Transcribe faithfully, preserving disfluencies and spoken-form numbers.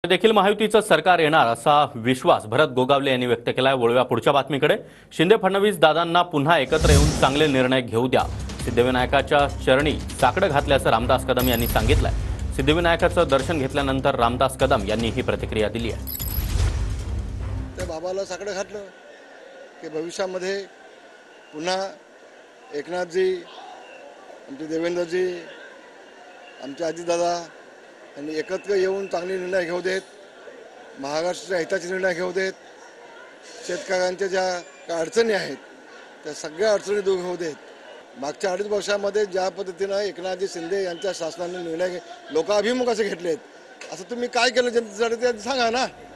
देखील महायुतीचं सरकार येणार असा विश्वास भरत गोगावले यांनी व्यक्त केलाय। वळूया पुढच्या बातमीकडे। शिंदे फडणवीस दादांना पुन्हा एकत्र येऊन चांगले निर्णय घेऊ द्या, सिद्धिविनायकाच्या चरणी साकडं घातल्याचं रामदास कदम यांनी सांगितलंय। सिद्धिविनायकाचं दर्शन घेतल्यानंतर रामदास कदम यांनी ही प्रतिक्रिया दिली आहे। त्या बाबाला साकडं घातलं की भविष्यामध्ये पुन्हा एकनाथजी, आमचे देवेंद्रजी, आमचे अजितदादा यांनी एकत्र येऊन चांगले निर्णय घेऊ देत, महाराष्ट्राच्या हिताचे निर्णय घेऊ देत, शेतकऱ्यांच्या ज्या काय अडचणी आहेत त्या सगळ्या अडचणी दूर होऊ देत। मागच्या अडीच वर्षामध्ये ज्या पद्धतीनं एकनाथजी शिंदे यांच्या शासनाने निर्णय लोकाभिमुख असे घेतलेत, असं तुम्ही काय केलं जनतेसाठी ते सांगा ना।